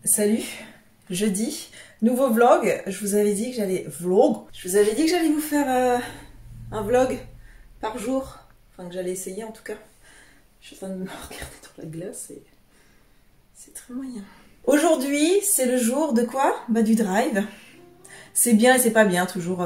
Salut, jeudi, nouveau vlog. Je vous avais dit que j'allais vous faire un vlog par jour. Enfin que j'allais essayer en tout cas. Je suis en train de me regarder dans la glace et c'est très moyen. Aujourd'hui, c'est le jour de quoi? Bah du drive. C'est bien et c'est pas bien, toujours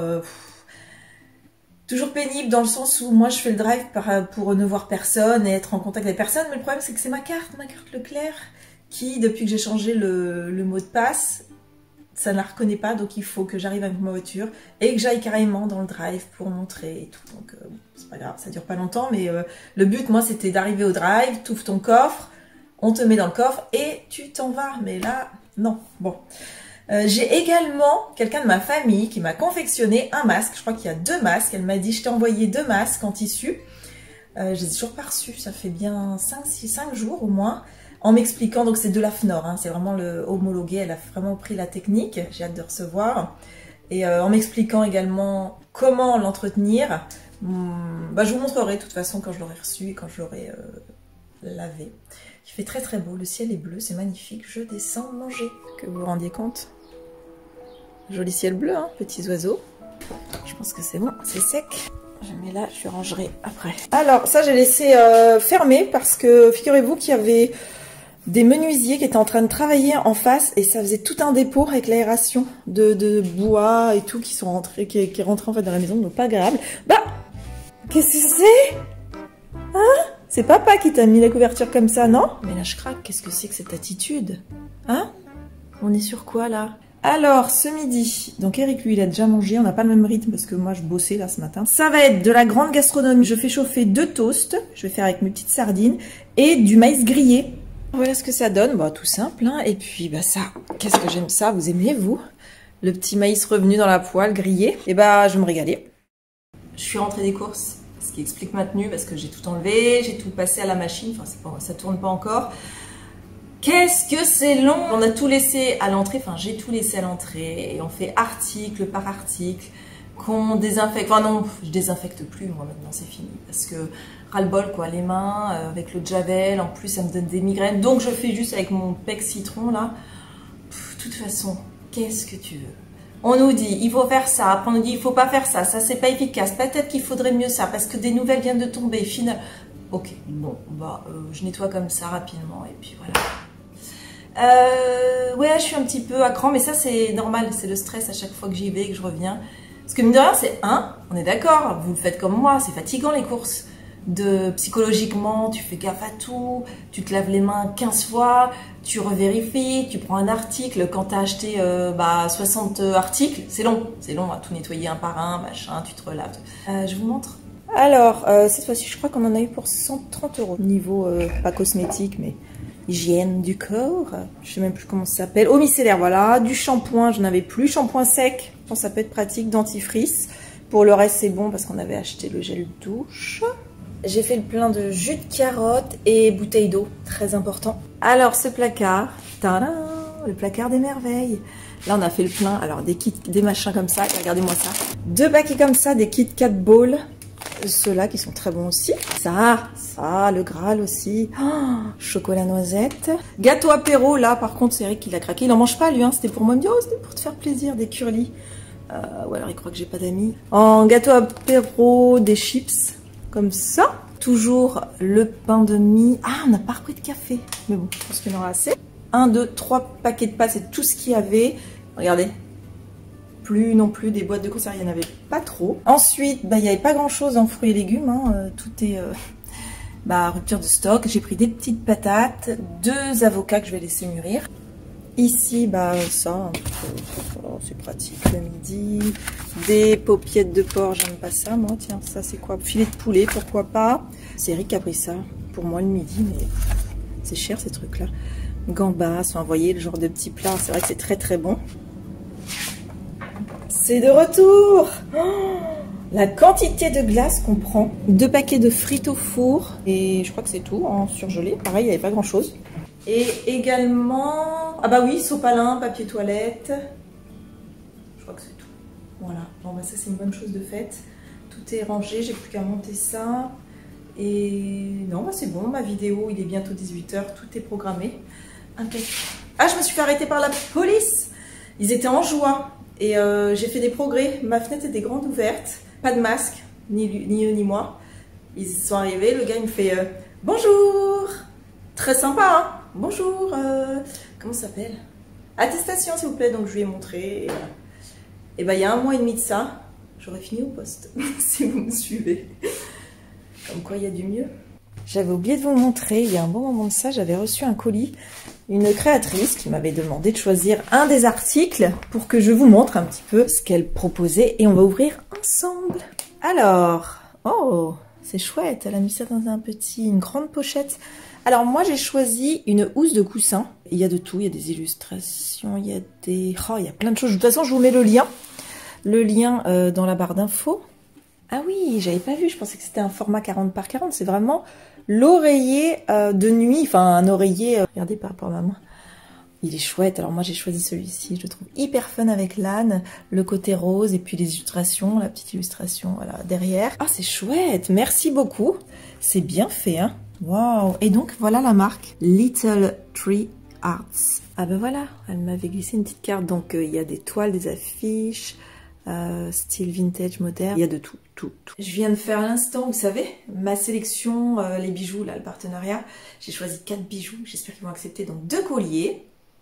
pénible dans le sens où moi je fais le drive pour ne voir personne et être en contact avec personne. Mais le problème c'est que c'est ma carte Leclerc, qui, depuis que j'ai changé le mot de passe, ça ne la reconnaît pas, donc il faut que j'arrive avec ma voiture et que j'aille carrément dans le drive pour montrer et tout. Donc c'est pas grave, ça dure pas longtemps, mais le but, moi, c'était d'arriver au drive, t'ouvres ton coffre, on te met dans le coffre et tu t'en vas. Mais là, non. Bon. J'ai également quelqu'un de ma famille qui m'a confectionné un masque. Je crois qu'il y a 2 masques. Elle m'a dit, je t'ai envoyé 2 masques en tissu. Je les ai toujours pas reçus, ça fait bien 5 jours au moins. En m'expliquant, donc c'est de la FNOR, hein, c'est vraiment le homologué, elle a vraiment pris la technique, j'ai hâte de recevoir. Et en m'expliquant également comment l'entretenir, bah, je vous montrerai de toute façon quand je l'aurai reçu et quand je l'aurai lavé. Il fait très très beau, le ciel est bleu, c'est magnifique, je descends manger. Que vous vous rendiez compte? Joli ciel bleu, hein, petits oiseaux. Je pense que c'est bon, c'est sec. Je mets là, je rangerai après. Alors ça j'ai laissé fermer parce que figurez-vous qu'il y avait des menuisiers qui étaient en train de travailler en face et ça faisait tout un dépôt avec l'aération de bois et tout qui sont rentrés, qui est rentré en fait dans la maison, donc pas agréable. Bah, qu'est-ce que c'est? Hein? C'est papa qui t'a mis la couverture comme ça, non? Mais là je craque, qu'est-ce que c'est que cette attitude? Hein? On est sur quoi là? Alors, ce midi, donc Eric, lui, il a déjà mangé. On n'a pas le même rythme parce que moi, je bossais là ce matin. Ça va être de la grande gastronomie. Je fais chauffer 2 toasts. Je vais faire avec mes petites sardines et du maïs grillé. Voilà ce que ça donne. Bah, tout simple, hein. Et puis, bah ça, qu'est-ce que j'aime ça. Vous aimez, vous? Le petit maïs revenu dans la poêle, grillé. Et bah, je vais me régaler. Je suis rentrée des courses, ce qui explique ma tenue parce que j'ai tout enlevé. J'ai tout passé à la machine. Enfin, ça tourne pas encore. Qu'est-ce que c'est long! On a tout laissé à l'entrée, enfin j'ai tout laissé à l'entrée et on fait article par article qu'on désinfecte. Enfin non, je désinfecte plus moi maintenant, c'est fini parce que ras-le-bol quoi, les mains avec l'eau de javel, en plus ça me donne des migraines, donc je fais juste avec mon pec citron là. De toute façon, qu'est-ce que tu veux? On nous dit il faut faire ça, après on nous dit il faut pas faire ça, ça c'est pas efficace, peut-être qu'il faudrait mieux ça parce que des nouvelles viennent de tomber. Final. Ok, bon, bah je nettoie comme ça rapidement et puis voilà. Ouais, je suis un petit peu à cran, mais ça c'est normal, c'est le stress à chaque fois que j'y vais, que je reviens. Parce que mine de rien, c'est on est d'accord, vous le faites comme moi, c'est fatigant les courses. Psychologiquement, tu fais gaffe à tout, tu te laves les mains 15 fois, tu revérifies, tu prends un article. Quand tu as acheté 60 articles, c'est long à tout nettoyer un par un, machin, tu te relaves. Je vous montre. Alors, cette fois-ci, je crois qu'on en a eu pour 130 €. Niveau, pas cosmétique, mais hygiène du corps. Je sais même plus comment ça s'appelle. Eau micellaire, voilà. Du shampoing, je n'avais plus. Shampoing sec, je pense que ça peut être pratique. Dentifrice. Pour le reste, c'est bon parce qu'on avait acheté le gel douche. J'ai fait le plein de jus de carotte et bouteille d'eau. Très important. Alors, ce placard. Tadam, le placard des merveilles. Là, on a fait le plein. Alors, des kits, des machins comme ça. Regardez-moi ça. 2 paquets comme ça, des Kit Kat Ball. Ceux-là qui sont très bons aussi. Ça, le Graal aussi. Oh, chocolat noisette. Gâteau apéro, là, par contre, c'est Eric qui l'a craqué. Il n'en mange pas, lui, hein. C'était pour moi. Il me dit, oh, c'était pour te faire plaisir, des curly. Ou alors, il croit que j'ai pas d'amis. En gâteau apéro, des chips, comme ça. Toujours le pain de mie. Ah, on n'a pas repris de café. Mais bon, je pense qu'il y en aura assez. 1, 2, 3 paquets de pâtes, c'est tout ce qu'il y avait. Regardez. Plus non plus, des boîtes de conserve, il n'y en avait pas trop. Ensuite, il n'y avait pas grand chose en fruits et légumes, hein. Tout est rupture de stock. J'ai pris des petites patates, 2 avocats que je vais laisser mûrir. Ici, ça, c'est pratique le midi. Des paupiètes de porc, j'aime pas ça, moi. Tiens, ça c'est quoi? Filet de poulet, pourquoi pas? C'est Eric qui a pris ça pour moi le midi, mais c'est cher ces trucs-là. Gambas, enfin, vous voyez, le genre de petits plats, c'est vrai que c'est très très bon. C'est de retour! Oh, la quantité de glace qu'on prend. 2 paquets de frites au four. Et je crois que c'est tout en surgelé. Pareil, il n'y avait pas grand chose. Et également... Ah bah oui, sopalin, papier toilette. Je crois que c'est tout. Voilà. Bon bah ça c'est une bonne chose de faite. Tout est rangé, j'ai plus qu'à monter ça. Et non, bah c'est bon, ma vidéo, il est bientôt 18 h, tout est programmé. Impeccable. Ah, je me suis fait arrêter par la police. Ils étaient en joie. Et j'ai fait des progrès. Ma fenêtre était grande ouverte. Pas de masque. Ni eux ni moi. Ils sont arrivés. Le gars, il me fait bonjour. Très sympa, hein. Bonjour. Comment ça s'appelle? Attestation, s'il vous plaît. Donc, je lui ai montré. Et, voilà. Et ben, il y a 1 mois et demi de ça, j'aurais fini au poste. Si vous me suivez. Comme quoi, il y a du mieux. J'avais oublié de vous montrer, il y a un bon moment de ça, j'avais reçu un colis, une créatrice qui m'avait demandé de choisir un des articles pour que je vous montre un petit peu ce qu'elle proposait et on va ouvrir ensemble. Alors, oh, c'est chouette, elle a mis ça dans une grande pochette. Alors moi j'ai choisi une housse de coussin, il y a de tout, il y a des illustrations, il y a il y a plein de choses. De toute façon je vous mets le lien dans la barre d'infos. Ah oui, j'avais pas vu, je pensais que c'était un format 40 par 40, c'est vraiment l'oreiller de nuit, enfin un oreiller, regardez par rapport à ma main, il est chouette. Alors moi j'ai choisi celui-ci, je le trouve hyper fun avec l'âne, le côté rose et puis les illustrations, la petite illustration voilà, derrière. Ah c'est chouette, merci beaucoup, c'est bien fait hein. Waouh. Et donc voilà la marque Little Tree Arts. Ah ben voilà, elle m'avait glissé une petite carte, donc il y a des toiles, des affiches, style vintage, moderne, il y a de tout. Je viens de faire à l'instant, vous savez, ma sélection, les bijoux, là, le partenariat. J'ai choisi 4 bijoux, j'espère qu'ils vont accepter. Donc 2 colliers,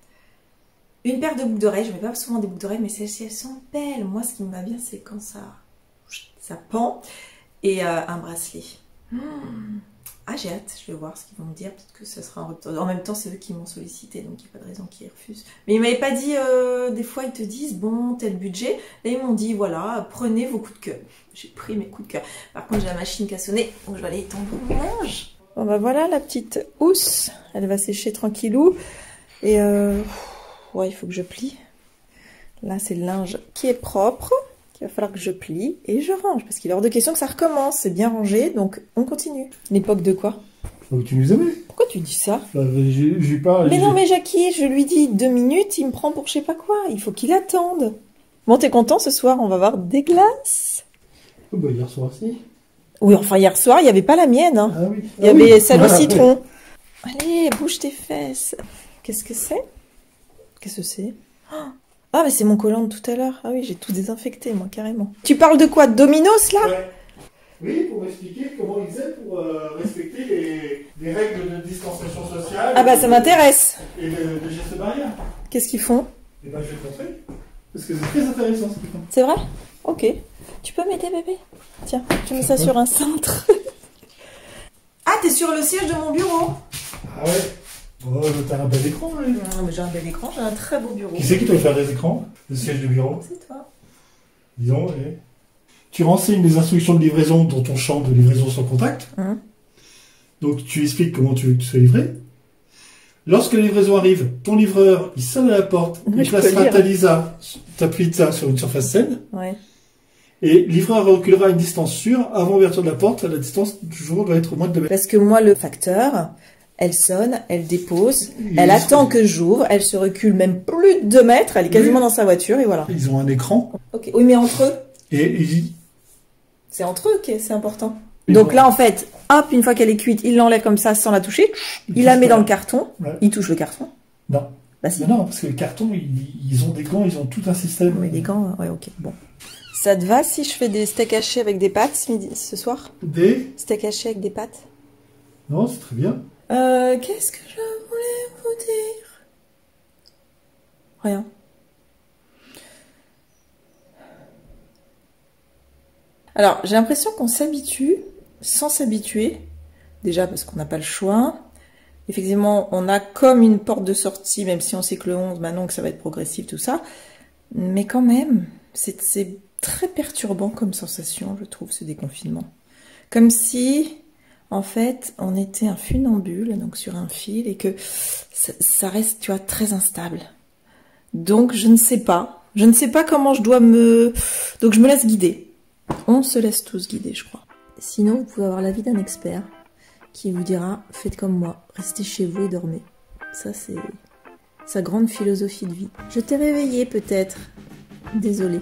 une paire de boucles d'oreilles. Je ne mets pas souvent des boucles d'oreilles, mais celles-ci, elles sont belles. Moi, ce qui me va bien, c'est quand ça pend. Et un bracelet. Ah, j'ai hâte, je vais voir ce qu'ils vont me dire. Peut-être que ça sera un retour. En même temps, c'est eux qui m'ont sollicité, donc il n'y a pas de raison qu'ils refusent. Mais ils ne m'avaient pas dit, des fois, ils te disent, bon, tel budget. Là, ils m'ont dit, voilà, prenez vos coups de cœur. J'ai pris mes coups de cœur. Par contre, j'ai la machine qui a sonné, donc je vais aller étendre mon linge. Bon, bah voilà, la petite housse. Elle va sécher tranquillou. Et, ouais, il faut que je plie. Là, c'est le linge qui est propre. Il va falloir que je plie et je range, parce qu'il est hors de question que ça recommence. C'est bien rangé, donc on continue. L'époque de quoi? Donc tu nous aimais. Pourquoi tu dis ça? J'ai pas... Mais non, mais Jackie, je lui dis 2 minutes, il me prend pour je sais pas quoi. Il faut qu'il attende. Bon, t'es content ce soir? On va avoir des glaces. Oh bah hier soir aussi. Oui, enfin hier soir, il n'y avait pas la mienne. Hein. Ah oui. Il y avait celle au citron. Allez, bouge tes fesses. Qu'est-ce que c'est? Qu'est-ce que c'est? Ah, mais c'est mon collant de tout à l'heure. Ah oui, j'ai tout désinfecté, moi, carrément. Tu parles de quoi? De Domino's, là? Ouais. Oui, pour m'expliquer comment ils faisaient pour respecter les règles de distanciation sociale. Ah bah, ça m'intéresse. Et de gestes barrières. Qu'est-ce qu'ils font? Eh ben, je vais te montrer. Parce que c'est très intéressant ce qu'ils font. C'est vrai? Ok. Tu peux m'aider, bébé? Tiens, tu mets ça sur un cintre. Ah, t'es sur le siège de mon bureau. Ah ouais. Oh, t'as un bel écran, là. Non, mais j'ai un bel écran, j'ai un très beau bureau. Qui c'est qui doit faire des écrans? Le siège de bureau? C'est toi. Disons, tu renseignes les instructions de livraison dans ton champ de livraison sans contact. Donc tu expliques comment tu veux que tu sois livré. Lorsque la livraison arrive, ton livreur, il sonne à la porte, il placera ta pizza sur une surface saine. Ouais. Et le livreur reculera à une distance sûre. Avant l'ouverture de la porte, la distance du jour doit être au moins de 2 mètres. Parce que moi, le facteur, elle sonne, elle dépose, elle attend que j'ouvre, elle se recule même plus de 2 mètres, elle est quasiment dans sa voiture et voilà. Ils ont un écran. Ok. Oui, mais entre eux. C'est entre eux que c'est important. Donc là, en fait, hop, une fois qu'elle est cuite, il l'enlève comme ça sans la toucher, il la met dans le carton, il touche le carton. Non. Bah si. Non, parce que le carton, ils ont des gants, ils ont tout un système. Oui, des gants, ouais, ok, bon. Ça te va si je fais des steaks hachés avec des pâtes ce soir? Des steaks hachés avec des pâtes? Non, c'est très bien. Qu'est-ce que je voulais vous dire? Rien. Alors, j'ai l'impression qu'on s'habitue sans s'habituer. Déjà parce qu'on n'a pas le choix. Effectivement, on a comme une porte de sortie, même si on sait que le 11, maintenant que ça va être progressif, tout ça. Mais quand même, c'est très perturbant comme sensation, je trouve, ce déconfinement. Comme si, en fait, on était un funambule, donc sur un fil, et que ça reste, tu vois, très instable. Donc, je ne sais pas. Je ne sais pas comment je dois me... Donc, je me laisse guider. On se laisse tous guider, je crois. Sinon, vous pouvez avoir l'avis d'un expert qui vous dira, faites comme moi, restez chez vous et dormez. Ça, c'est sa grande philosophie de vie. Je t'ai réveillé, peut-être. Désolée.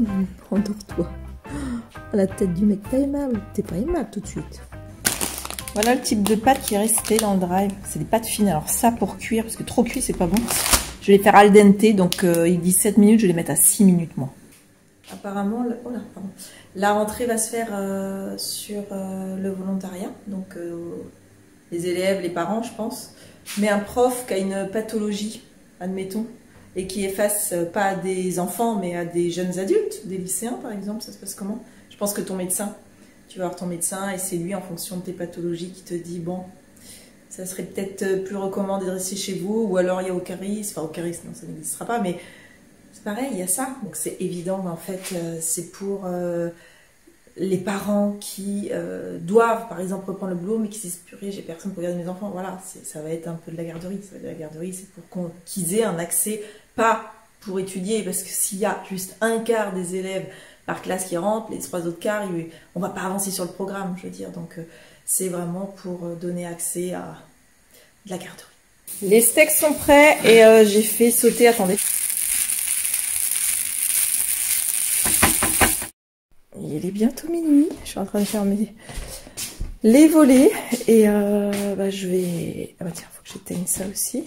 Endors-toi. À la tête du mec pas aimable. T'es pas aimable tout de suite. Voilà le type de pâte qui est resté dans le drive. C'est des pâtes fines. Alors ça pour cuire, parce que trop cuit c'est pas bon. Je vais les faire al dente, donc il dit 7 minutes, je vais les mettre à 6 minutes moi. Apparemment, la rentrée va se faire sur le volontariat, donc les élèves, les parents je pense. Mais un prof qui a une pathologie, admettons, et qui est face pas à des enfants mais à des jeunes adultes, des lycéens par exemple, ça se passe comment? Je pense que ton médecin, tu vas voir ton médecin et c'est lui en fonction de tes pathologies qui te dit bon, ça serait peut-être plus recommandé de rester chez vous, ou alors il y a au caris, enfin au caris non ça n'existera pas, mais c'est pareil, il y a ça. Donc c'est évident, mais en fait c'est pour les parents qui doivent par exemple reprendre le boulot mais qui se disent purée j'ai personne pour garder mes enfants, voilà, ça va être un peu de la garderie, ça va être de la garderie, c'est pour qu'ils aient un accès, pas pour étudier, parce que s'il y a juste un quart des élèves par classe qui rentrent, les 3 autres quarts, on va pas avancer sur le programme, je veux dire, donc c'est vraiment pour donner accès à de la garderie. Les steaks sont prêts et j'ai fait sauter, attendez. Il est bientôt minuit, je suis en train de faire les volets et je vais... Ah bah tiens, faut que j'éteigne ça aussi.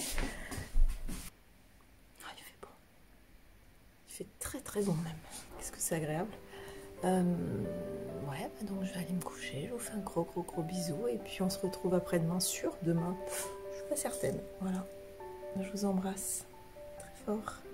Ah, il fait bon. Il fait très très bon même. Qu'est-ce que c'est agréable. Ouais, bah donc je vais aller me coucher, je vous fais un gros bisou et puis on se retrouve après-demain sur demain. Je suis pas certaine, voilà. Je vous embrasse très fort.